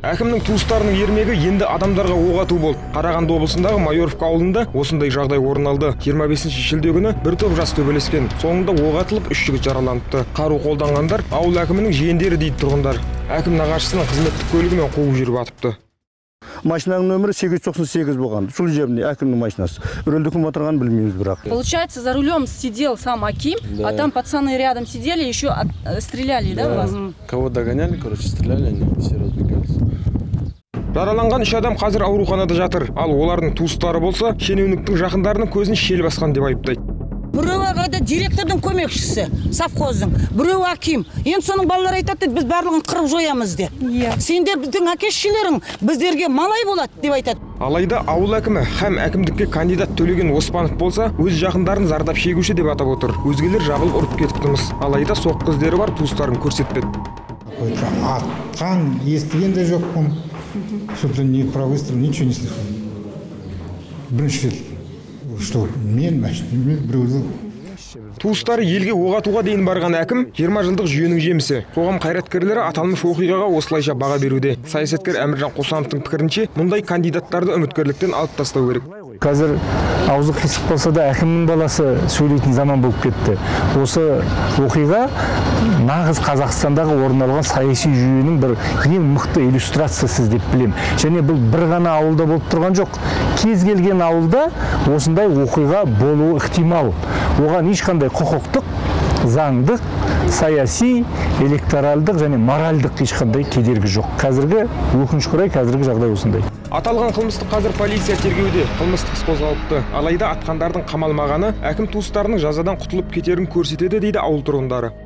Әкімнің туыстарының ермегі енді адамдарға оқ ату болды. Қарағанды облысындағы Майоровка ауылында осындай жағдай орын алды. 25 шілде күні бір топ жас төбелескен. Соңында оқ атылып, 3 жігіт жараланыпты. Қару қолданғандар ауыл әкімінің жиендері дейді тұрғындар. Әкім нағашысының қызметтік көлігімен қуып жүріп атыпты. Машинаның нөмірі 898 болған. Сол жерінде әкімнің машинасы. Рөлді кім отырғанын білмейміз бірақ. Получается, за рулем сидел сам Аким, да. А там пацаны рядом сидели, еще стреляли, да, вас? Кого догоняли, короче, стреляли, они все разбегались. Жараланған 3 адам қазір ауруханада жатыр. Ал олардың туыстары болса, шенеуніктің жақындарының көзін шел басқан деп айыптайды. Біреуі директордың көмекшісі, совхоздың, біреуі Аким. Енді соның балалары айтады, біз барлығын қырып жоямыз деп. Сендер біздің әке-шешелерің біздерге малай болады деп айтады. Алайда ауыл әкімі һәм әкімдікке кандидат Төлеген Оспанов болса, өз жақындарын зардап шегуші деп атап отыр. Өзгелер жағылып ұрып кетіпті-міс. Алайда соққы іздері бар, туыстарын көрсетпеді. Атқан естіген де жоқпын. Собственно, ни про выстрел, ничего не слышал. Бірінші рет, что мен машинаммен біреуді. Туыстары елге оқ атуға дейін барған әкім 20 жылдық жүйенің жемісі. Қоғам қайраткерлері аталмыш оқиғаға осылайша баға беруде. Саясаткер Әміржан Қосановтың пікірінше, мұндай кандидаттарды үміткерліктен алып тастау керек. Қазір аузы қисық болса да әкімнің баласы сөйлейтін заман болып кетті. Осы оқиға нағыз Қазақстандағы орын алған саяси жүйенің бір ең мықты иллюстрациясы деп білем. Және бұл бір ғана ауылда болып тұрған жоқ. Кез келген ауылда осындай оқиға болуы ықтимал. Оған ешқандай құқықтық, заңдық, саяси, электоралдық және моральдық ешқандай кедергі жоқ. Қазіргі өкінішке орай қазіргі жағдай осындай. Аталған қылмысты қазір полиция тергеуде, қылмыстық іс қозғалыпты. Алайда атқандардың қамалмағаны әкім туыстарының жазадан құтылып кетерін көрсетеді дейді ауыл тұрғындары.